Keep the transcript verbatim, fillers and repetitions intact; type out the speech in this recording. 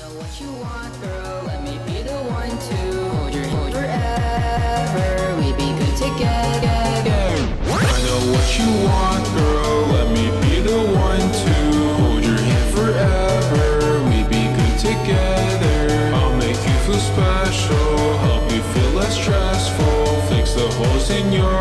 know what you want, girl. Let me be the one to hold your hand forever. We be good together. I know what you want, girl. Let me be the one to hold your hand forever. We be good together. I'll make you feel special, help you feel less stressful, fix the holes in your